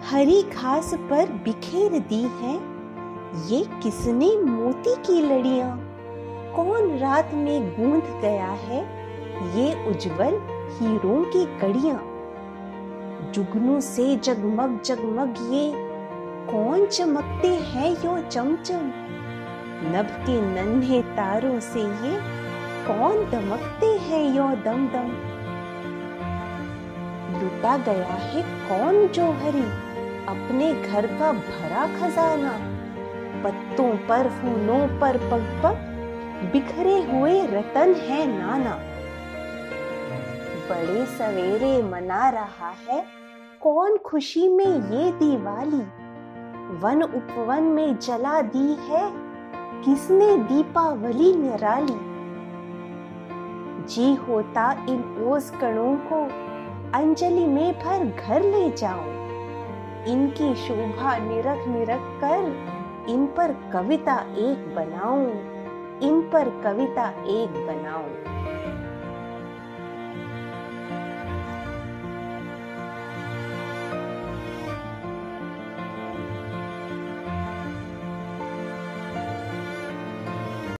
हरी घास पर बिखेर दी है ये किसने मोती की लड़ियां। कौन रात में गूंथ गया है ये उज्जवल हीरों की कड़ियां। जुगनू से जगमग जगमग ये कौन चमकते हैं यो चमचम। नभ के नन्हे तारों से ये कौन दमकते हैं यो दमदम। लुटा गया है कौन जौहरी अपने घर का भरा खजाना। पत्तों पर फूलों पर पग पग बिखरे हुए रतन है नाना। बड़े सवेरे मना रहा है कौन खुशी में ये दिवाली। वन उपवन में जला दी है किसने दीपावली निराली। जी होता इन ओस कणों को अंजलि में भर घर ले जाऊं। इनकी शोभा निरख निरख कर इन पर कविता एक बनाऊं। इन पर कविता एक बनाऊं।